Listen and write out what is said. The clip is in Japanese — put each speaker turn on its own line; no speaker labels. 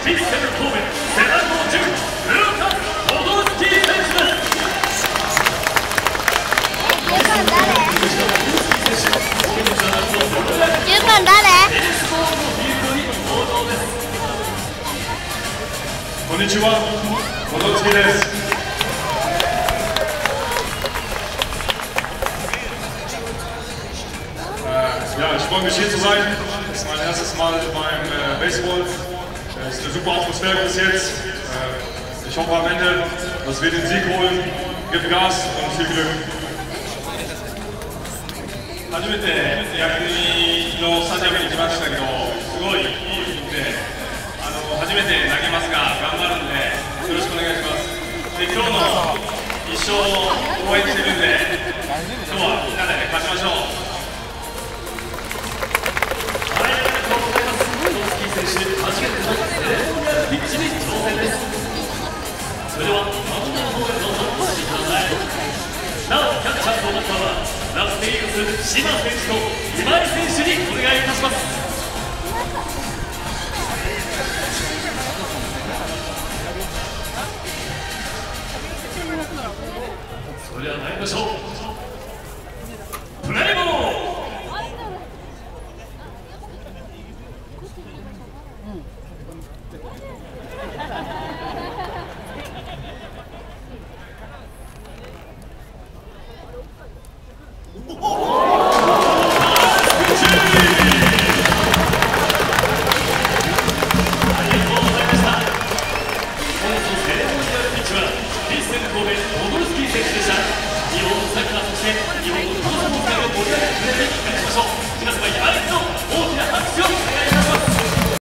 ピッチセレモニー背番号10ルーカスポドルスキ選手です。
10番誰？
こんにちは、ポドルスキです。Ja, ich freue mich hier zu sein. Das ist mein erstes Mal beim Baseball. Es ist eine super Atmosphäre bis jetzt. Ich hoffe am Ende, dass wir den Sieg holen. Gib Gas und viel Glück. 初めて野球のスタジアムに来ましたけど、すごいいい雰囲気で、初めて投げますが頑張るんでよろしくお願いします。で、今日の一勝を応援してるんで、今日はみんなで勝ちましょう。初めてのセレモニアルピッチに挑戦です。それではマウンドの方へどうぞお越しください。なおキャッチャーとバッターは楽天イーグルス島選手と今井選手にお願いいたします。それでは参りましょう。プレーボール。ピッチはヴィッセル神戸ポドルスキ選手でした。